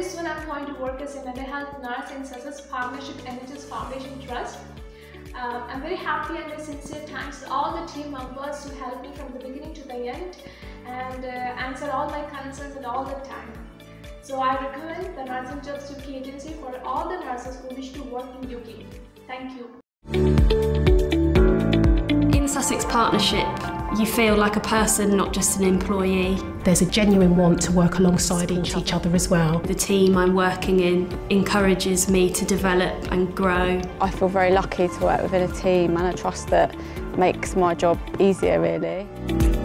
very soon I'm going to work as a mental health nurse in Sussex Partnership NHS Foundation Trust. I'm very happy and very sincere thanks to all the team members who helped me from the beginning to the end and answered all my concerns at all the time. So I recommend the Nursing Jobs UK agency for all the nurses who wish to work in UK. Thank you. In Sussex Partnership, you feel like a person, not just an employee. There's a genuine want to work alongside each other as well. The team I'm working in encourages me to develop and grow. I feel very lucky to work within a team and a trust that makes my job easier, really.